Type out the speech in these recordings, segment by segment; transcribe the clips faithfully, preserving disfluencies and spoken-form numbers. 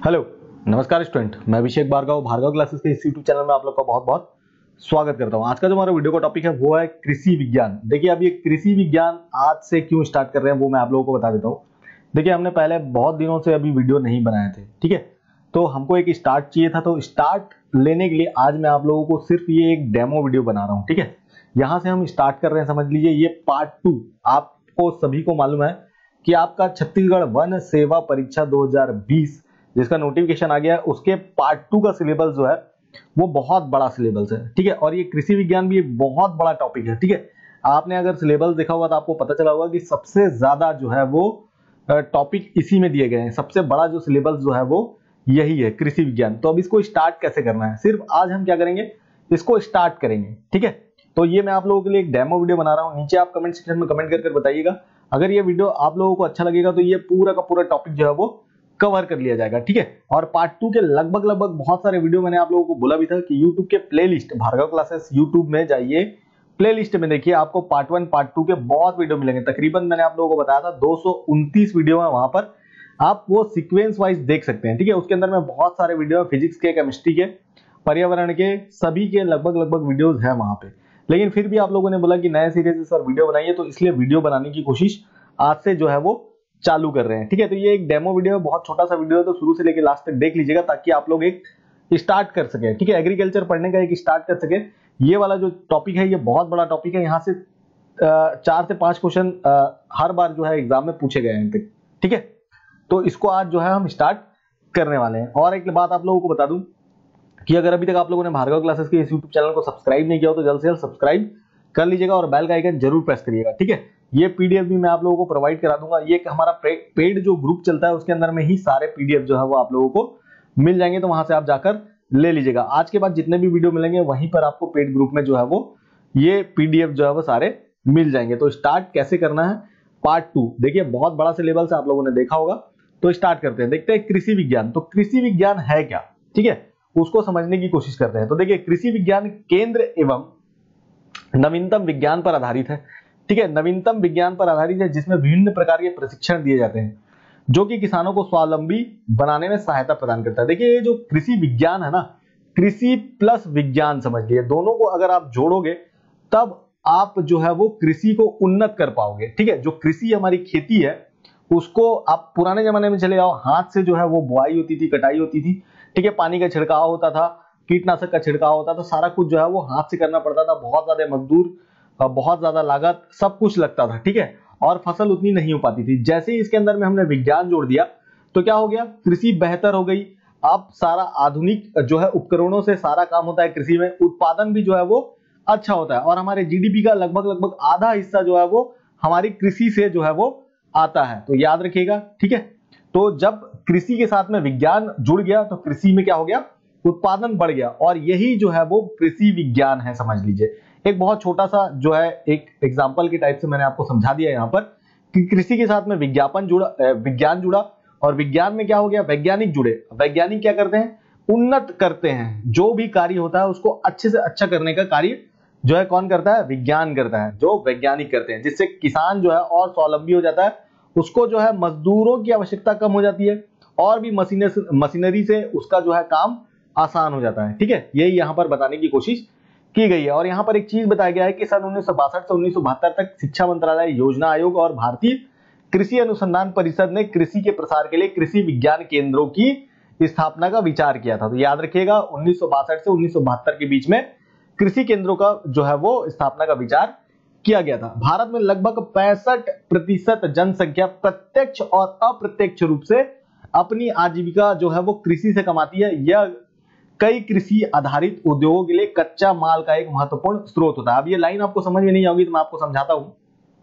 Hello नमस्कार student, मैं अभिषेक Bhargava Bhargava classes के इस यूट्यूब चैनल में आप लोग का बहुत बहुत स्वागत करता हूं। आज का जो हमारा वीडियो का टॉपिक है वो है कृषि विज्ञान। देखिए अब ये कृषि विज्ञान आज से क्यों स्टार्ट कर रहे हैं वो मैं आप लोगों को बता देता हूं। देखिए हमने पहले बहुत दिनों से अभी वीडियो नहीं बनाए थे, ठीक है, तो हमको एक स्टार्ट चाहिए था। तो स्टार्ट लेने के लिए आज मैं आप लोगों को सिर्फ ये एक डेमो वीडियो बना रहा हूँ, ठीक है। यहाँ से हम स्टार्ट कर रहे हैं, समझ लीजिए ये पार्ट टू। आपको सभी को मालूम है कि आपका छत्तीसगढ़ वन सेवा परीक्षा दो हजार बीस जिसका नोटिफिकेशन आ गया है, उसके पार्ट टू का सिलेबस जो है वो बहुत बड़ा सिलेबस है, ठीक है। और ये कृषि विज्ञान भी एक बहुत बड़ा टॉपिक है, ठीक है। आपने अगर सिलेबस देखा होगा तो आपको पता चला होगा कि सबसे ज्यादा जो है वो टॉपिक इसी में दिए गए हैं। सबसे बड़ा जो सिलेबस जो है वो यही है, कृषि विज्ञान। तो अब इसको स्टार्ट कैसे करना है, सिर्फ आज हम क्या करेंगे, इसको स्टार्ट करेंगे, ठीक है। तो ये मैं आप लोगों के लिए एक डेमो वीडियो बना रहा हूँ। नीचे आप कमेंट सेक्शन में कमेंट कर बताइएगा। अगर ये वीडियो आप लोगों को अच्छा लगेगा तो ये पूरा का पूरा टॉपिक जो है वो कवर कर लिया जाएगा, ठीक है। और पार्ट टू के लगभग लगभग बहुत सारे वीडियो मैंने आप लोगों को बोला भी था कि यूट्यूब के प्लेलिस्ट भार्गव क्लासेस यूट्यूब में जाइए, प्लेलिस्ट में देखिए, आपको पार्ट वन पार्ट टू के बहुत वीडियो मिलेंगे। तकरीबन मैंने आप लोगों को बताया था दो सौ उनतीस वीडियो है वहां पर, आप वो सीक्वेंस वाइज देख सकते हैं, ठीक है। उसके अंदर में बहुत सारे वीडियो है, फिजिक्स के, केमिस्ट्री के, पर्यावरण के, सभी के लगभग लगभग वीडियोज है वहां पे। लेकिन फिर भी आप लोगों ने बोला कि नए सिरे से सर वीडियो बनाइए, तो इसलिए वीडियो बनाने की कोशिश आज से जो है वो चालू कर रहे हैं, ठीक है। तो ये एक डेमो वीडियो है, बहुत छोटा सा वीडियो है, तो शुरू से लेकर लास्ट तक देख लीजिएगा ताकि आप लोग एक स्टार्ट कर सके, ठीक है। एग्रीकल्चर पढ़ने का एक स्टार्ट कर सके। ये वाला जो टॉपिक है ये बहुत बड़ा टॉपिक है। यहाँ से चार से पांच क्वेश्चन हर बार जो है एग्जाम में पूछे गए हैं, ठीक है। तो इसको आज जो है हम स्टार्ट करने वाले हैं। और एक बात आप लोगों को बता दूं कि अगर अभी तक आप लोगों ने भार्गव क्लासेस के इस यूट्यूब चैनल को सब्सक्राइब नहीं किया हो तो जल्द से जल्द सब्सक्राइब कर लीजिएगा और बेल का आइकन जरूर प्रेस करिएगा, ठीक है। ये पीडीएफ भी मैं आप लोगों को प्रोवाइड करा दूंगा। ये हमारा पेड जो ग्रुप चलता है उसके अंदर में ही सारे पीडीएफ जो है वो आप लोगों को मिल जाएंगे, तो वहां से आप जाकर ले लीजिएगा। आज के बाद जितने भी वीडियो मिलेंगे वहीं पर आपको पेड ग्रुप में जो है वो ये पीडीएफ जो है वो सारे मिल जाएंगे। तो स्टार्ट कैसे करना है, पार्ट टू। देखिए बहुत बड़ा सिलेबस है, आप लोगों ने देखा होगा। तो स्टार्ट करते हैं, देखते हैं कृषि विज्ञान। तो कृषि विज्ञान है क्या, ठीक है, उसको समझने की कोशिश करते हैं। तो देखिए कृषि विज्ञान केंद्र एवं नवीनतम विज्ञान पर आधारित है, ठीक है। नवीनतम विज्ञान पर आधारित है जिसमें विभिन्न प्रकार के प्रशिक्षण दिए जाते हैं जो कि किसानों को स्वावलंबी बनाने में सहायता प्रदान करता है। देखिए ये जो कृषि विज्ञान है ना, कृषि प्लस विज्ञान समझ लिए, दोनों को अगर आप जोड़ोगे तब आप जो है वो कृषि को उन्नत कर पाओगे, ठीक है। जो कृषि हमारी खेती है उसको आप पुराने जमाने में चले जाओ, हाथ से जो है वो बुआई होती थी, कटाई होती थी, ठीक है। पानी का छिड़काव होता था, कीटनाशक का छिड़काव होता था, सारा कुछ जो है वो हाथ से करना पड़ता था। बहुत ज्यादा मजदूर, बहुत ज्यादा लागत, सब कुछ लगता था, ठीक है। और फसल उतनी नहीं हो पाती थी। जैसे ही इसके अंदर में हमने विज्ञान जोड़ दिया तो क्या हो गया, कृषि बेहतर हो गई। अब सारा आधुनिक जो है उपकरणों से सारा काम होता है कृषि में, उत्पादन भी जो है वो अच्छा होता है। और हमारे जीडीपी का लगभग लगभग आधा हिस्सा जो है वो हमारी कृषि से जो है वो आता है। तो याद रखिएगा, ठीक है। तो जब कृषि के साथ में विज्ञान जुड़ गया तो कृषि में क्या हो गया, उत्पादन बढ़ गया। और यही जो है वो कृषि विज्ञान है, समझ लीजिए। एक बहुत छोटा सा जो है एक एग्जांपल के टाइप से मैंने आपको समझा दिया यहाँ पर कि कृषि के साथ में विज्ञापन जुड़ा, विज्ञान जुड़ा, और विज्ञान में क्या हो गया, वैज्ञानिक जुड़े। वैज्ञानिक क्या करते हैं, उन्नत करते हैं। जो भी कार्य होता है उसको अच्छे से अच्छा करने का कार्य जो है कौन करता है, विज्ञान करता है, जो वैज्ञानिक करते हैं, जिससे किसान जो है और स्वावलंबी हो जाता है। उसको जो है मजदूरों की आवश्यकता कम हो जाती है और भी मशीनरी से उसका जो है काम आसान हो जाता है, ठीक है। यही यहाँ पर बताने की कोशिश की गई है। और यहाँ पर एक चीज बताया गया है कि सन उन्नीस सौ बासठ से उन्नीस सौ बहत्तर तक शिक्षा मंत्रालय, योजना आयोग और भारतीय कृषि अनुसंधान परिषद ने कृषि के प्रसार के लिए कृषि विज्ञान केंद्रों की स्थापना का विचार किया था। तो याद रखिएगा उन्नीस सौ बासठ से उन्नीस सौ बहत्तर के बीच में कृषि केंद्रों का जो है वो स्थापना का विचार किया गया था। भारत में लगभग पैंसठ प्रतिशत जनसंख्या प्रत्यक्ष और अप्रत्यक्ष रूप से अपनी आजीविका जो है वो कृषि से कमाती है। यह कई कृषि आधारित उद्योगों के लिए कच्चा माल का एक महत्वपूर्ण स्रोत होता है। अब ये लाइन आपको समझ में नहीं आएगी तो मैं आपको समझाता हूं,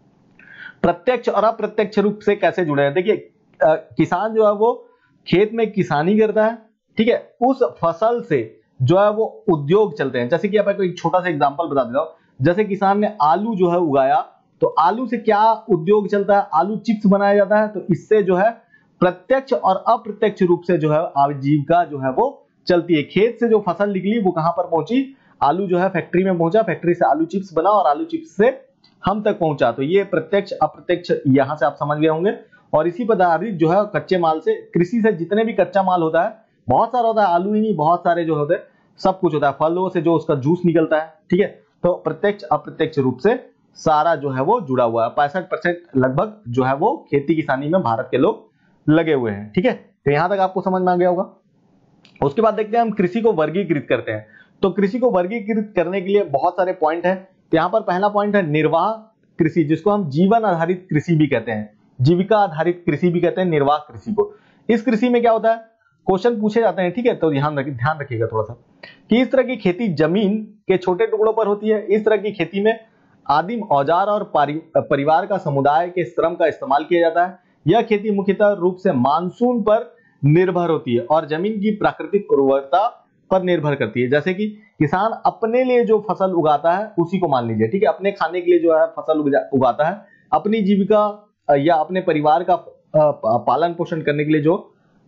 प्रत्यक्ष और अप्रत्यक्ष रूप से कैसे जुड़े हैं। देखिए किसान जो है वो खेत में किसानी करता है, ठीक है। उस फसल से जो है वो उद्योग चलते हैं। जैसे कि आपको एक छोटा सा एग्जांपल बता देता हूं, जैसे किसान ने आलू जो है उगाया तो आलू से क्या उद्योग चलता है, आलू चिप्स बनाया जाता है। तो इससे जो है प्रत्यक्ष और अप्रत्यक्ष रूप से जो है आजीविका जो है वो चलती है। खेत से जो फसल निकली वो कहां पर पहुंची, आलू जो है फैक्ट्री में पहुंचा, फैक्ट्री से आलू चिप्स बना और आलू चिप्स से हम तक पहुंचा। तो ये प्रत्यक्ष अप्रत्यक्ष यहां से आप समझ गए होंगे। और इसी पर आधारित जो है कच्चे माल से, कृषि से जितने भी कच्चा माल होता है, बहुत सारा होता है, आलू ही नहीं बहुत सारे जो होते हैं, सब कुछ होता है, फलों से जो उसका जूस निकलता है, ठीक है। तो प्रत्यक्ष अप्रत्यक्ष रूप से सारा जो है वो जुड़ा हुआ है। पैंसठ परसेंट लगभग जो है वो खेती किसानी में भारत के लोग लगे हुए हैं, ठीक है। तो यहां तक आपको समझ में आ गया होगा। उसके बाद देखते हैं हम कृषि को वर्गीकृत करते हैं। तो कृषि को वर्गीकृत करने के लिए बहुत सारे पॉइंट है। तो यहाँ पर पहला पॉइंट है निर्वाह कृषि, जिसको हम जीवन आधारित कृषि भी कहते हैं, जीविका आधारित कृषि भी कहते हैं, निर्वाह कृषि को। इस कृषि में क्या होता है, क्वेश्चन पूछे जाते हैं, ठीक है। तो ध्यान रखिए ध्यान रखिएगा थोड़ा सा कि इस तरह की खेती जमीन के छोटे टुकड़ों पर होती है। इस तरह की खेती में आदिम औजार और परिवार का समुदाय के श्रम का इस्तेमाल किया जाता है। यह खेती मुख्यतः रूप से मानसून पर निर्भर होती है और जमीन की प्राकृतिक उर्वरता पर निर्भर करती है। जैसे कि किसान अपने लिए जो फसल उगाता है उसी को मान लीजिए, ठीक है, अपने खाने के लिए जो है फसल उगाता है, अपनी जीविका या अपने परिवार का पालन पोषण करने के लिए जो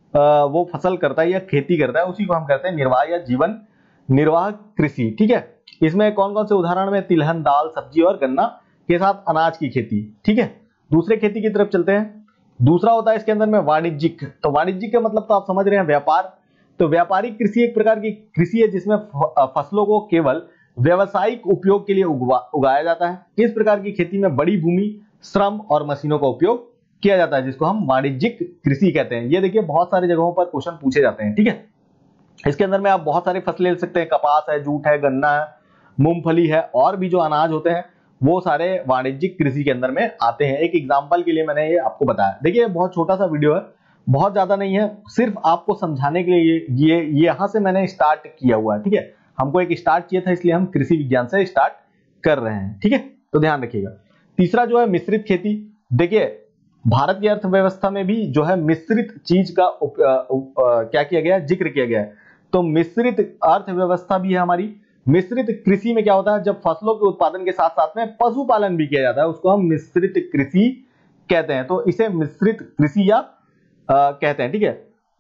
वो फसल करता है या खेती करता है, उसी को हम कहते हैं निर्वाह या जीवन निर्वाह कृषि, ठीक है। इसमें कौन कौन से उदाहरण में तिलहन, दाल, सब्जी और गन्ना के साथ अनाज की खेती, ठीक है। दूसरे खेती की तरफ चलते हैं। दूसरा होता है इसके अंदर में वाणिज्यिक। तो वाणिज्यिक का मतलब तो आप समझ रहे हैं, व्यापार। तो व्यापारिक कृषि एक प्रकार की कृषि है जिसमें फसलों को केवल व्यावसायिक उपयोग के लिए उगाया जाता है। इस प्रकार की खेती में बड़ी भूमि, श्रम और मशीनों का उपयोग किया जाता है, जिसको हम वाणिज्यिक कृषि कहते हैं। ये देखिए बहुत सारी जगहों पर क्वेश्चन पूछे जाते हैं, ठीक है। इसके अंदर में आप बहुत सारे फसलें ले सकते हैं, कपास है, जूट है, गन्ना है, मूंगफली है, और भी जो अनाज होते हैं वो सारे वाणिज्यिक कृषि के अंदर में आते हैं। एक एग्जांपल के लिए मैंने ये आपको बताया। देखिए बहुत छोटा सा वीडियो है, बहुत ज्यादा नहीं है, सिर्फ आपको समझाने के लिए ये ये यहां से मैंने स्टार्ट किया हुआ है, ठीक है। हमको एक स्टार्ट चाहिए था, इसलिए हम कृषि विज्ञान से स्टार्ट कर रहे हैं, ठीक है। तो ध्यान रखिएगा। तीसरा जो है मिश्रित खेती। देखिए भारत की अर्थव्यवस्था में भी जो है मिश्रित चीज का उप, आ, उप, आ, क्या किया गया है, जिक्र किया गया है। तो मिश्रित अर्थव्यवस्था भी है हमारी। मिश्रित कृषि में क्या होता है, जब फसलों के उत्पादन के साथ साथ में पशुपालन भी किया जाता है, उसको हम मिश्रित कृषि कहते हैं। तो इसे मिश्रित कृषि या आ, कहते हैं, ठीक है।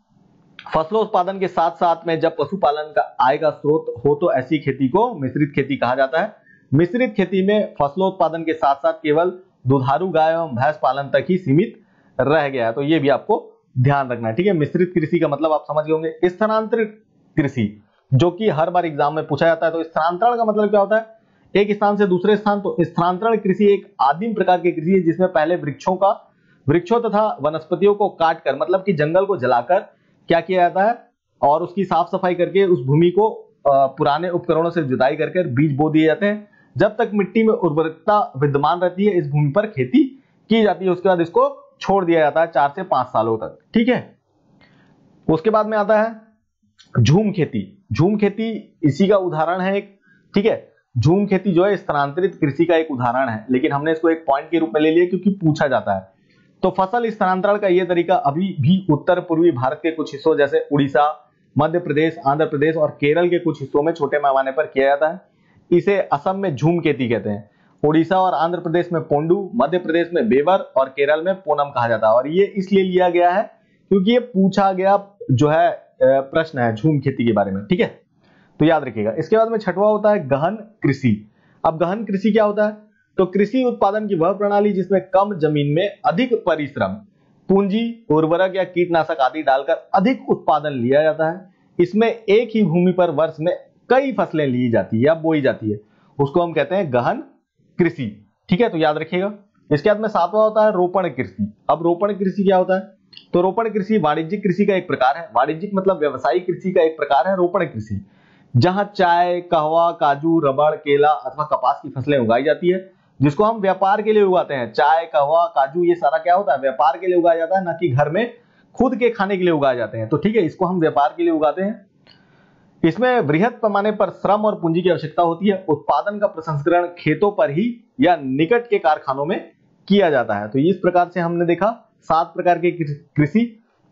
फसलों उत्पादन के साथ साथ में जब पशुपालन का आय का स्रोत हो तो ऐसी खेती को मिश्रित खेती कहा जाता है। मिश्रित खेती में फसलों उत्पादन के साथ साथ केवल दुधारू गाय एवं भैंस पालन तक ही सीमित रह गया है। तो ये भी आपको ध्यान रखना है, ठीक है। मिश्रित कृषि का मतलब आप समझ गए होंगे। स्थानांतरित कृषि जो कि हर बार एग्जाम में पूछा जाता है। तो स्थानांतरण का मतलब क्या होता है, एक स्थान से दूसरे स्थान। तो स्थानांतरण कृषि एक आदिम प्रकार की कृषि है जिसमें पहले वृक्षों का वृक्षों तथा वनस्पतियों को काटकर, मतलब कि जंगल को जलाकर क्या किया जाता है और उसकी साफ सफाई करके उस भूमि को पुराने उपकरणों से जुताई करके बीज बो दिए जाते हैं। जब तक मिट्टी में उर्वरकता विद्यमान रहती है इस भूमि पर खेती की जाती है। उसके बाद इसको छोड़ दिया जाता है चार से पांच सालों तक, ठीक है। उसके बाद में आता है झूम खेती। झूम खेती इसी का उदाहरण है एक, ठीक है। झूम खेती जो है स्थानांतरित कृषि का एक उदाहरण है, लेकिन हमने इसको एक पॉइंट के रूप में ले लिया क्योंकि पूछा जाता है। तो फसल स्थानांतरण का यह तरीका अभी भी उत्तर पूर्वी भारत के कुछ हिस्सों जैसे उड़ीसा, मध्य प्रदेश, आंध्र प्रदेश और केरल के कुछ हिस्सों में छोटे पैमाने पर किया जाता है। इसे असम में झूम खेती कहते हैं। उड़ीसा और आंध्र प्रदेश में पोंडू, मध्य प्रदेश में बेवर और केरल में पोनम कहा जाता है। और ये इसलिए लिया गया है क्योंकि ये पूछा गया जो है प्रश्न है झूम खेती के बारे में, ठीक है। तो याद रखिएगा। इसके बाद में छठवां होता है गहन कृषि। अब गहन कृषि क्या होता है, तो कृषि उत्पादन की वह प्रणाली जिसमें कम जमीन में अधिक परिश्रम, पूंजी, उर्वरक या कीटनाशक आदि डालकर अधिक उत्पादन लिया जाता है। इसमें एक ही भूमि पर वर्ष में कई फसलें ली जाती है या बोई जाती है, उसको हम कहते हैं गहन कृषि, ठीक है। तो याद रखिएगा। इसके बाद में सातवां होता है रोपण कृषि। अब रोपण कृषि क्या होता है, तो रोपण कृषि वाणिज्यिक कृषि का एक प्रकार है। वाणिज्यिक मतलब व्यवसायिक कृषि का एक प्रकार है रोपण कृषि, जहां चाय, कहवा, काजू, रबड़, केला अथवा कपास की फसलें उगाई जाती है, जिसको हम व्यापार के लिए उगाते हैं। चाय, कहवा, काजू ये सारा क्या होता है, व्यापार के लिए उगाया जाता है, ना कि घर में खुद के खाने के लिए उगाए जाते हैं। तो ठीक है, इसको हम व्यापार के लिए उगाते हैं। इसमें बृहद पैमाने पर श्रम और पूंजी की आवश्यकता होती है। उत्पादन का प्रसंस्करण खेतों पर ही या निकट के कारखानों में किया जाता है। तो इस प्रकार से हमने देखा सात प्रकार के कृषि।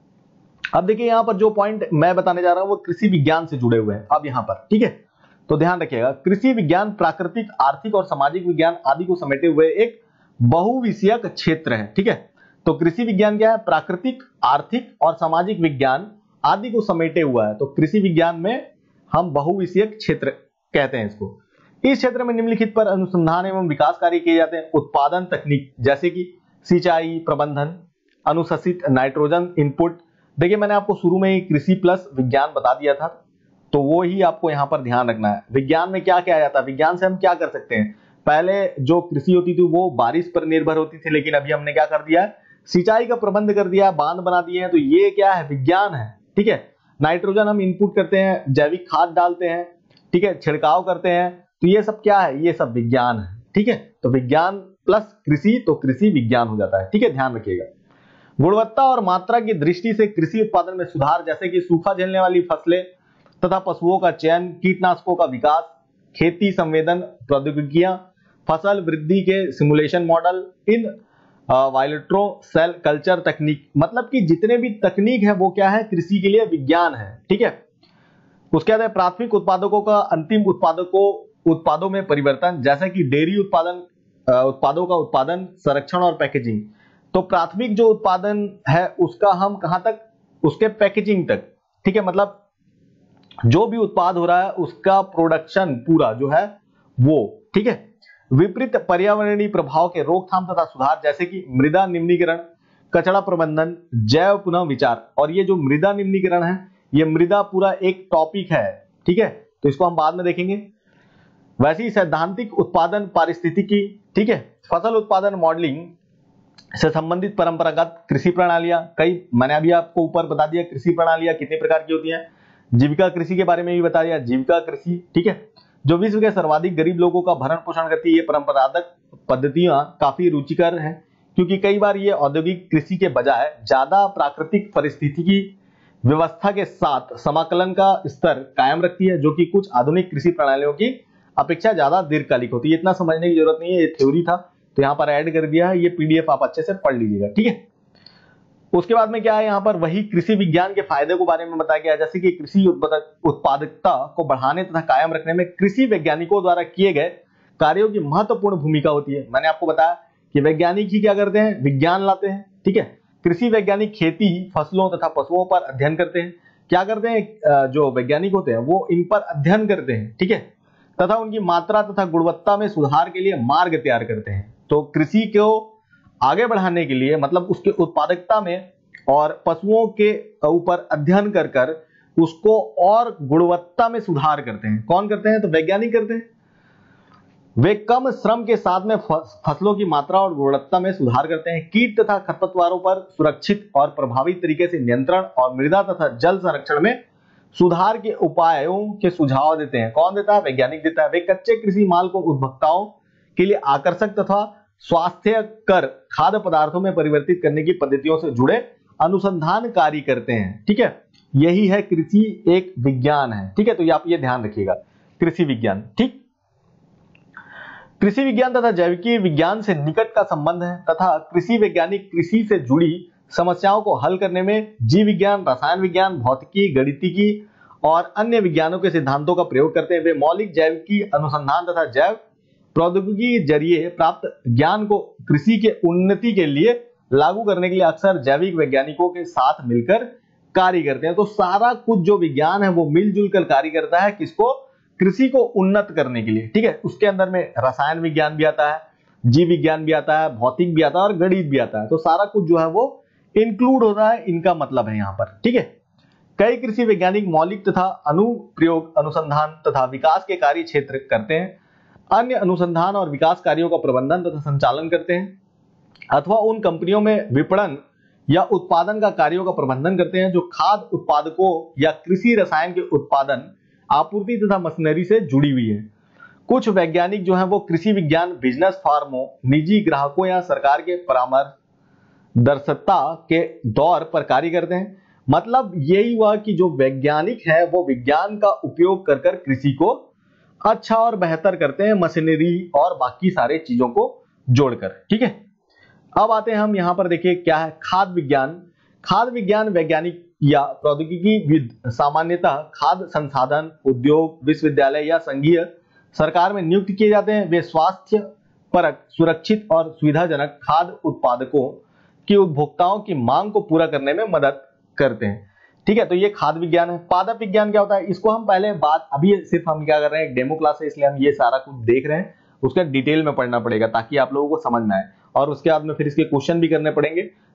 अब देखिए यहां पर जो पॉइंट मैं बताने जा रहा हूं वो कृषि विज्ञान से जुड़े हुए हैं। अब यहां पर ठीक है, तो ध्यान रखिएगा। कृषि विज्ञान प्राकृतिक, आर्थिक और सामाजिक विज्ञान आदि को समेटे हुए एक बहुविषयक क्षेत्र है। ठीक है, तो कृषि विज्ञान क्या है, प्राकृतिक, आर्थिक और सामाजिक विज्ञान आदि को समेटे हुआ है। तो कृषि विज्ञान में हम बहुविषयक क्षेत्र कहते हैं इसको। इस क्षेत्र में निम्नलिखित पर अनुसंधान एवं विकास कार्य किए जाते हैं। उत्पादन तकनीक जैसे कि सिंचाई प्रबंधन, अनुशंसित नाइट्रोजन इनपुट। देखिए मैंने आपको शुरू में ही कृषि प्लस विज्ञान बता दिया था, तो वो ही आपको यहाँ पर ध्यान रखना है। विज्ञान में क्या क्या आ जाता है, विज्ञान से हम क्या कर सकते हैं। पहले जो कृषि होती थी वो बारिश पर निर्भर होती थी, लेकिन अभी हमने क्या कर दिया है, सिंचाई का प्रबंध कर दिया, बांध बना दिए हैं, तो ये क्या है, विज्ञान है। ठीक है, नाइट्रोजन हम इनपुट करते हैं, जैविक खाद डालते हैं, ठीक है, छिड़काव करते हैं, तो ये सब क्या है, ये सब विज्ञान है। ठीक है, तो विज्ञान प्लस कृषि तो कृषि विज्ञान हो जाता है। ठीक है, ध्यान रखिएगा। गुणवत्ता और मात्रा की दृष्टि से कृषि उत्पादन में सुधार, जैसे कि सूखा झेलने वाली फसलें तथा पशुओं का चयन, कीटनाशकों का विकास, खेती संवेदन प्रौद्योगिकियां, फसल वृद्धि के simulation model, in vitro cell culture तकनीक, मतलब कि जितने भी तकनीक है वो क्या है, कृषि के लिए विज्ञान है। ठीक है, उसके बाद प्राथमिक उत्पादकों का अंतिम उत्पादकों उत्पादों में परिवर्तन, जैसे कि डेयरी उत्पादन उत्पादों का उत्पादन, संरक्षण और पैकेजिंग। तो प्राथमिक जो उत्पादन है उसका हम कहां तक, उसके पैकेजिंग तक। ठीक है, मतलब जो भी उत्पाद हो रहा है उसका प्रोडक्शन पूरा जो है वो। ठीक है, विपरीत पर्यावरणीय प्रभाव के रोकथाम तथा सुधार, जैसे कि मृदा निम्नीकरण, कचरा प्रबंधन, जैव पुनः विचार। और ये जो मृदा निम्नीकरण है, ये मृदा पूरा एक टॉपिक है। ठीक है, तो इसको हम बाद में देखेंगे। वैसे ही सैद्धांतिक उत्पादन पारिस्थितिकी, ठीक है, फसल उत्पादन मॉडलिंग से संबंधित परंपरागत कृषि प्रणालियां, कई मैंने अभी आपको ऊपर बता दिया कृषि प्रणालियां कितने प्रकार की होती हैं। जीविका कृषि के बारे में भी बता दिया, जीविका कृषि। ठीक है, जो विश्व के सर्वाधिक गरीब लोगों का भरण पोषण करती है। ये परंपरागत पद्धतियां काफी रुचिकर हैं, क्योंकि कई बार ये औद्योगिक कृषि के बजाय ज्यादा प्राकृतिक परिस्थिति की व्यवस्था के साथ समाकलन का स्तर कायम रखती है, जो कि कुछ आधुनिक कृषि प्रणालियों की अपेक्षा ज्यादा दीर्घकालिक होती है। इतना समझने की जरूरत नहीं है, ये थ्योरी था तो यहाँ पर ऐड कर दिया है, ये पीडीएफ आप अच्छे से पढ़ लीजिएगा। ठीक है, उसके बाद में क्या है, यहाँ पर वही कृषि विज्ञान के फायदे के बारे में बताया गया, जैसे कि कृषि उत्पादकता को बढ़ाने तथा कायम रखने में कृषि वैज्ञानिकों द्वारा किए गए कार्यों की महत्वपूर्ण भूमिका होती है। मैंने आपको बताया कि वैज्ञानिक ही क्या करते हैं, विज्ञान लाते हैं। ठीक है, कृषि वैज्ञानिक खेती, फसलों तथा पशुओं पर अध्ययन करते हैं। क्या करते हैं, जो वैज्ञानिक होते हैं वो इन पर अध्ययन करते हैं। ठीक है, तथा उनकी मात्रा तथा गुणवत्ता में सुधार के लिए मार्ग तैयार करते हैं। तो कृषि को आगे बढ़ाने के लिए, मतलब उसके उत्पादकता में और पशुओं के ऊपर अध्ययन कर कर उसको और गुणवत्ता में सुधार करते हैं। कौन करते हैं, तो वैज्ञानिक करते हैं। वे कम श्रम के साथ में फसलों की मात्रा और गुणवत्ता में सुधार करते हैं। कीट तथा खरपतवारों पर सुरक्षित और प्रभावी तरीके से नियंत्रण और मृदा तथा जल संरक्षण में सुधार के उपायों के सुझाव देते हैं। कौन देता है, वैज्ञानिक देता है। वे कच्चे कृषि माल को उपभोक्ताओं के लिए आकर्षक तथा स्वास्थ्यकर खाद्य पदार्थों में परिवर्तित करने की पद्धतियों से जुड़े अनुसंधान कार्य करते हैं। ठीक है, यही है कृषि एक विज्ञान है। ठीक है, तो आप ये ध्यान रखिएगा, कृषि विज्ञान। ठीक, कृषि विज्ञान तथा जैविकी विज्ञान से निकट का संबंध है तथा कृषि वैज्ञानिक कृषि से जुड़ी समस्याओं को हल करने में जीव विज्ञान, रसायन विज्ञान, भौतिकी, गणितिकी और अन्य विज्ञानों के सिद्धांतों का प्रयोग करते हैं। वे मौलिक जैविकी अनुसंधान तथा जैव प्रौद्योगिकी के जरिए प्राप्त ज्ञान को कृषि के उन्नति के लिए लागू करने के लिए अक्सर जैविक वैज्ञानिकों के साथ मिलकर कार्य करते हैं। तो सारा कुछ जो विज्ञान है वो मिलजुल कर कार्य करता है, किसको, कृषि को उन्नत करने के लिए। ठीक है, उसके अंदर में रसायन विज्ञान भी आता है, जीव विज्ञान भी आता है, भौतिक भी आता है और गणित भी आता है। तो सारा कुछ जो है वो इंक्लूड होता है, इनका मतलब है यहाँ पर। ठीक है, कई कृषि वैज्ञानिक मौलिक तथा अनुप्रयोग अनुसंधान तथा विकास के कार्य क्षेत्र करते हैं। अन्य अनुसंधान और विकास कार्यों का प्रबंधन तथा संचालन करते हैं, अथवा उन कंपनियों में विपणन या उत्पादन का कार्यों का प्रबंधन करते हैं जो खाद्य उत्पादकों या कृषि रसायन के उत्पादन, आपूर्ति तथा मशीनरी से जुड़ी हुई है। कुछ वैज्ञानिक जो हैं वो कृषि विज्ञान बिजनेस फार्मों, निजी ग्राहकों या सरकार के परामर्शदाता के दौर पर कार्य करते हैं। मतलब यही हुआ कि जो वैज्ञानिक है वो विज्ञान का उपयोग कर कर कृषि को अच्छा और बेहतर करते हैं, मशीनरी और बाकी सारे चीजों को जोड़कर। ठीक है, अब आते हैं हम यहां पर, देखिए क्या है खाद्य विज्ञान। खाद्य विज्ञान वैज्ञानिक या प्रौद्योगिकीविद सामान्यतः खाद्य संसाधन उद्योग, विश्वविद्यालय या संघीय सरकार में नियुक्त किए जाते हैं। वे स्वास्थ्य परक, सुरक्षित और सुविधाजनक खाद्य उत्पादकों की उपभोक्ताओं की मांग को पूरा करने में मदद करते हैं। ठीक है, तो ये खाद्य विज्ञान है। पादप विज्ञान क्या होता है, इसको हम पहले बात, अभी सिर्फ हम क्या कर रहे हैं, एक डेमो क्लास है इसलिए हम ये सारा कुछ देख रहे हैं, उसका डिटेल में पढ़ना पड़ेगा ताकि आप लोगों को समझ में आए, और उसके बाद में फिर इसके क्वेश्चन भी करने पड़ेंगे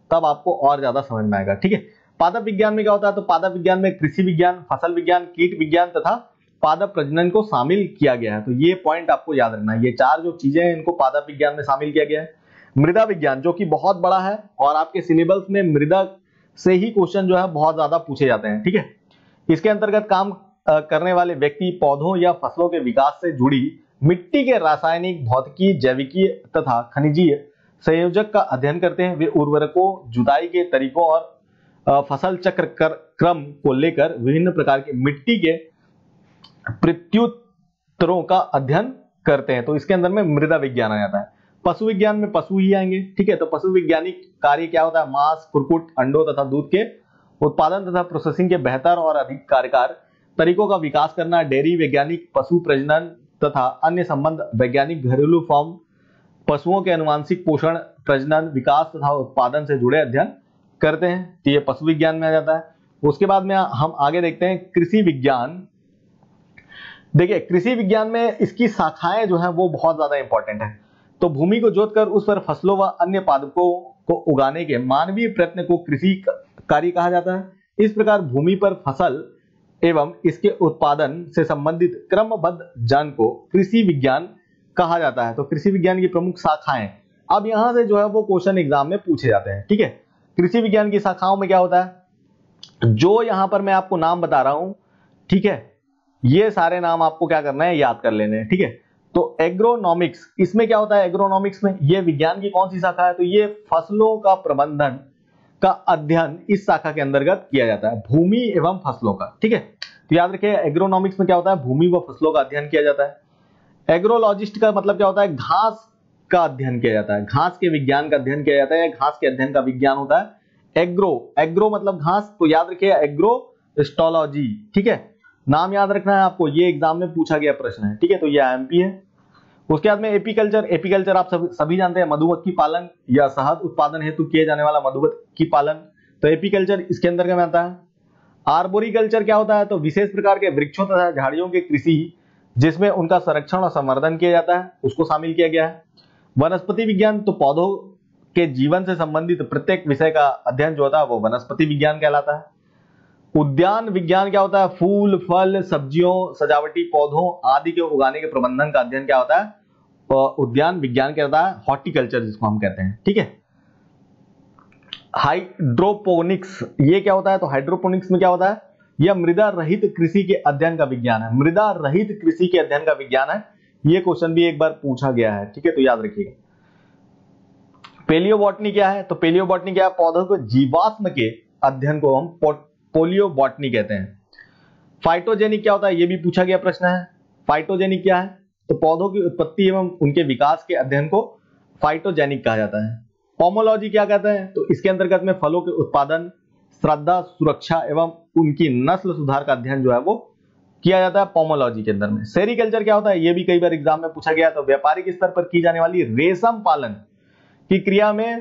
तब आपको और ज्यादा समझ में आएगा। ठीक है, पादप विज्ञान में क्या होता है, तो पादप विज्ञान में कृषि विज्ञान, फसल विज्ञान, कीट विज्ञान तथा पादप प्रजनन को शामिल किया गया है। तो ये पॉइंट आपको याद रखना है, ये चार जो चीजें हैं इनको पादप विज्ञान में शामिल किया गया है। मृदा विज्ञान जो कि बहुत बड़ा है और आपके सिलेबस में मृदा से ही क्वेश्चन जो है बहुत ज्यादा पूछे जाते हैं। ठीक है, इसके अंतर्गत काम करने वाले व्यक्ति पौधों या फसलों के विकास से जुड़ी मिट्टी के रासायनिक, भौतिकी, जैविकीय तथा खनिजीय संयोजक का अध्ययन करते हैं। वे उर्वरकों, जुताई के तरीकों और फसल चक्र कर, क्रम को लेकर विभिन्न प्रकार की मिट्टी के प्रत्युत्तरों का अध्ययन करते हैं। तो इसके अंदर में मृदा विज्ञान आ जाता है। पशु विज्ञान में पशु ही आएंगे। ठीक है, तो पशु वैज्ञानिक कार्य क्या होता है, मांस, कुक्कुट, अंडों तथा दूध के उत्पादन तथा प्रोसेसिंग के बेहतर और अधिक कार्यकार तरीकों का विकास करना। डेयरी वैज्ञानिक पशु प्रजनन तथा अन्य संबंध वैज्ञानिक घरेलू फार्म पशुओं के अनुवांशिक पोषण, प्रजनन, विकास तथा उत्पादन से जुड़े अध्ययन करते हैं। तो ये पशु विज्ञान में आ जाता है। उसके बाद में हम आगे देखते हैं कृषि विज्ञान। देखिए, कृषि विज्ञान में इसकी शाखाएं जो है वो बहुत ज्यादा इंपॉर्टेंट है। तो भूमि को जोतकर उस पर फसलों व अन्य पादपों को उगाने के मानवीय प्रयत्न को कृषि कार्य कहा जाता है। इस प्रकार भूमि पर फसल एवं इसके उत्पादन से संबंधित क्रमबद्ध ज्ञान को कृषि विज्ञान कहा जाता है। तो कृषि विज्ञान की प्रमुख शाखाएं, अब यहां से जो है वो क्वेश्चन एग्जाम में पूछे जाते हैं। ठीक है, कृषि विज्ञान की शाखाओं में क्या होता है, जो यहां पर मैं आपको नाम बता रहा हूं, ठीक है, ये सारे नाम आपको क्या करना है, याद कर लेने हैं। ठीक है, तो एग्रोनॉमिक्स, इसमें क्या होता है, एग्रोनॉमिक्स में ये विज्ञान की कौन सी शाखा है, तो ये फसलों का प्रबंधन का अध्ययन इस शाखा के अंतर्गत किया जाता है, भूमि एवं फसलों का। ठीक है, तो याद रखिए एग्रोनॉमिक्स में क्या होता है, भूमि व फसलों का अध्ययन किया जाता है। एग्रोलॉजिस्ट का मतलब क्या होता है, घास का अध्ययन किया जाता है, घास के विज्ञान का अध्ययन किया जाता है, घास के अध्ययन का विज्ञान होता है एग्रो। एग्रो मतलब घास, तो याद रखिए एग्रोस्टोलॉजी। ठीक है, नाम याद रखना है आपको, ये एग्जाम में पूछा गया प्रश्न है। ठीक है, तो ये एमपी है। उसके बाद में एपीकल्चर। एपीकल्चर आप सब, सभी जानते हैं, मधुमक्खी पालन या शहद उत्पादन हेतु किए जाने वाला मधुमक्खी पालन, तो एपीकल्चर इसके अंदर में आता है। आर्बोरिकल्चर क्या होता है, तो विशेष प्रकार के वृक्षों तथा झाड़ियों की कृषि जिसमें उनका संरक्षण और संवर्धन किया जाता है, उसको शामिल किया गया है। वनस्पति विज्ञान, तो पौधों के जीवन से संबंधित प्रत्येक विषय का अध्ययन जो होता है वो वनस्पति विज्ञान कहलाता है। उद्यान विज्ञान क्या होता है, फूल, फल, सब्जियों, सजावटी पौधों आदि के उगाने के प्रबंधन का अध्ययन क्या होता है, तो उद्यान विज्ञान कहता है, हॉर्टिकल्चर जिसको हम कहते हैं। ठीक है, हाइड्रोपोनिक्स, ये क्या होता है, तो हाइड्रोपोनिक्स में क्या होता है, यह मृदा रहित कृषि के अध्ययन का विज्ञान है। मृदा रहित कृषि के अध्ययन का विज्ञान है, ये क्वेश्चन भी एक बार पूछा गया है। ठीक है, तो याद रखिएगा। पेलियोबॉटनी क्या है, तो पेलियोबॉटनी क्या है, पौधों को जीवाश्म के अध्ययन को हम पोलियोबॉटनी कहते हैं। फाइटोजेनिक क्या होता है, ये भी पूछा गया प्रश्न है। फाइटोजेनिक क्या है, तो पौधों की उत्पत्ति एवं उनके विकास के अध्ययन को फाइटोजेनिक कहा जाता है। पोमोलॉजी क्या कहते हैं, तो इसके अंतर्गत में फलों के उत्पादन, श्रद्धा, सुरक्षा एवं उनकी नस्ल सुधार का अध्ययन जो है वो किया जाता है पोमोलॉजी के अंदर में। सेरिकल्चर क्या होता है, ये भी कई बार एग्जाम में पूछा गया, तो व्यापारिक स्तर पर की जाने वाली रेशम पालन की क्रिया में,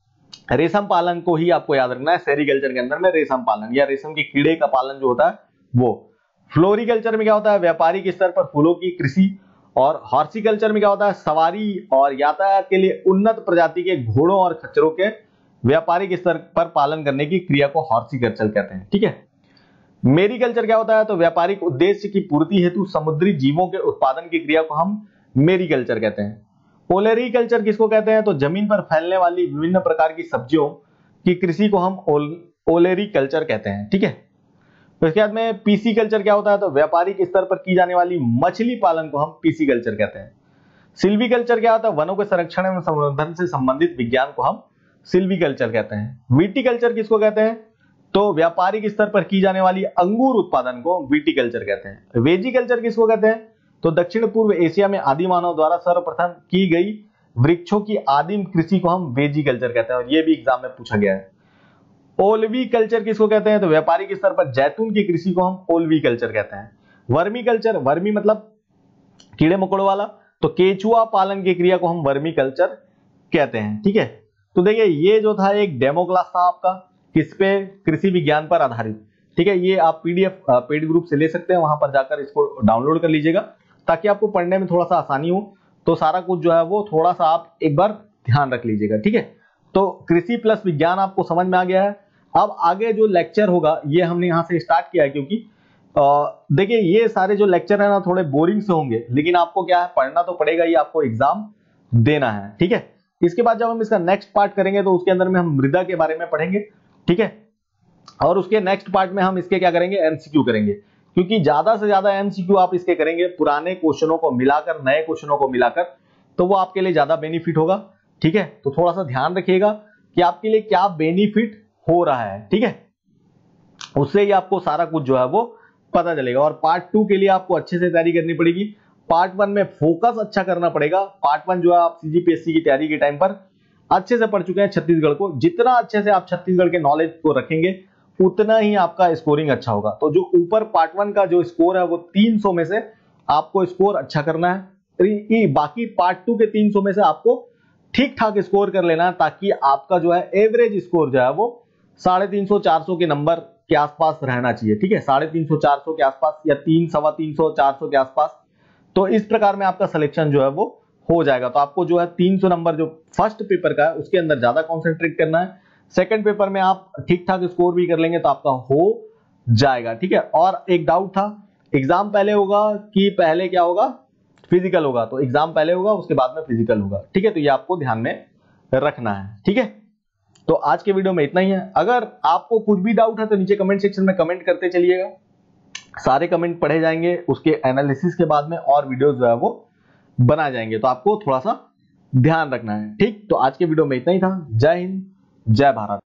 रेशम पालन को ही आपको याद रखना है, सेरिकल्चर के अंदर में रेशम पालन या रेशम के कीड़े का पालन जो होता है वो। फ्लोरिकल्चर में क्या होता है, व्यापारिक स्तर पर फूलों की कृषि। और हॉर्टिकल्चर में क्या होता है, सवारी और यातायात के लिए उन्नत प्रजाति के घोड़ों और खच्चरों के व्यापारिक स्तर पर पालन करने की क्रिया को हॉर्टिकल्चर कहते हैं। ठीक है, मेरीकल्चर क्या होता है, तो व्यापारिक उद्देश्य की पूर्ति हेतु समुद्री जीवों के उत्पादन की क्रिया को हम मेरीकल्चर कहते हैं। ओलेरीकल्चर किसको कहते हैं, तो जमीन पर फैलने वाली विभिन्न प्रकार की सब्जियों की कृषि को हम ओलेरीकल्चर कहते हैं। ठीक है, तो इसके बाद में पीसी कल्चर क्या होता है, तो व्यापारिक स्तर पर की जाने वाली मछली पालन को हम पीसी कल्चर कहते हैं। सिल्वीकल्चर क्या होता है, वनों के संरक्षण एवं संवर्धन से संबंधित विज्ञान को हम सिल्वीकल्चर कहते हैं। विटीकल्चर किसको कहते हैं, तो व्यापारिक स्तर पर की जाने वाली अंगूर उत्पादन को विटीकल्चर कहते हैं। वेजिकल्चर किसको कहते हैं, तो दक्षिण पूर्व एशिया में आदि मानव द्वारा सर्वप्रथम की गई वृक्षों की आदिम कृषि को हम वेजिकल्चर कहते हैं, और यह भी एग्जाम में पूछा गया है। ओल्वी कल्चर किसको कहते हैं, तो व्यापारिक स्तर पर जैतून की कृषि को हम ओल्वी कल्चर कहते हैं। वर्मी कल्चर, वर्मी मतलब कीड़े मकोड़ों वाला, तो केचुआ पालन की क्रिया को हम वर्मी कल्चर कहते हैं। ठीक है, तो देखिए ये जो था एक डेमो क्लास था आपका, किस पे, कृषि विज्ञान पर आधारित। ठीक है, ये आप पीडीएफ पेड ग्रुप से ले सकते हैं, वहां पर जाकर इसको डाउनलोड कर लीजिएगा ताकि आपको पढ़ने में थोड़ा सा आसानी हो। तो सारा कुछ जो है वो थोड़ा सा आप एक बार ध्यान रख लीजिएगा। ठीक है, तो कृषि प्लस विज्ञान आपको समझ में आ गया है। अब आगे जो लेक्चर होगा ये हमने यहां से स्टार्ट किया है, क्योंकि देखिए ये सारे जो लेक्चर है ना थोड़े बोरिंग से होंगे, लेकिन आपको क्या है पढ़ना तो पड़ेगा ही, आपको एग्जाम देना है, ठीक है। इसके बाद जब हम इसका नेक्स्ट पार्ट करेंगे तो उसके अंदर में हम मृदा के बारे में पढ़ेंगे, ठीक है। और उसके नेक्स्ट पार्ट में हम इसके क्या करेंगे, एमसीक्यू करेंगे, क्योंकि ज्यादा से ज्यादा एमसीक्यू आप इसके करेंगे पुराने क्वेश्चनों को मिलाकर, नए क्वेश्चनों को मिलाकर, तो वो आपके लिए ज्यादा बेनिफिट होगा, ठीक है। तो थोड़ा सा ध्यान रखिएगा कि आपके लिए क्या बेनिफिट हो रहा है, ठीक है। उससे ही आपको सारा कुछ जो है वो पता चलेगा। और पार्ट टू के लिए आपको अच्छे से तैयारी करनी पड़ेगी। पार्ट वन में फोकस अच्छा करना पड़ेगा। पार्ट वन जो है आप सीजीपीएससी की तैयारी के टाइम पर अच्छे से पढ़ चुके हैं छत्तीसगढ़ को, जितना अच्छे से आप छत्तीसगढ़ के नॉलेज को रखेंगे उतना ही आपका स्कोरिंग अच्छा होगा। तो जो ऊपर पार्ट वन का जो स्कोर है वो तीन सौ में से आपको स्कोर अच्छा करना है, बाकी पार्ट टू के तीन सौ में से आपको ठीक ठाक स्कोर कर लेना है, ताकि आपका जो है एवरेज स्कोर जो है वो साढ़े तीन सौ चार सौ के नंबर के आसपास रहना चाहिए, ठीक है। साढ़े तीन सौ चार सौ के आसपास या तीन सवा तीन सौ चार सौ के आसपास। तो इस प्रकार में आपका सिलेक्शन जो है वो हो जाएगा। तो आपको जो है तीन सौ नंबर जो फर्स्ट पेपर का है उसके अंदर ज्यादा कॉन्सेंट्रेट करना है। सेकंड पेपर में आप ठीक ठाक स्कोर भी कर लेंगे तो आपका हो जाएगा, ठीक है। और एक डाउट था, एग्जाम पहले होगा कि पहले क्या होगा, फिजिकल होगा। तो एग्जाम पहले होगा उसके बाद में फिजिकल होगा, ठीक है। तो ये आपको ध्यान में रखना है, ठीक है। तो आज के वीडियो में इतना ही है। अगर आपको कुछ भी डाउट है तो नीचे कमेंट सेक्शन में कमेंट करते चलिएगा, सारे कमेंट पढ़े जाएंगे, उसके एनालिसिस के बाद में और वीडियोस जो है वो बना जाएंगे। तो आपको थोड़ा सा ध्यान रखना है, ठीक। तो आज के वीडियो में इतना ही था। जय हिंद, जय भारत।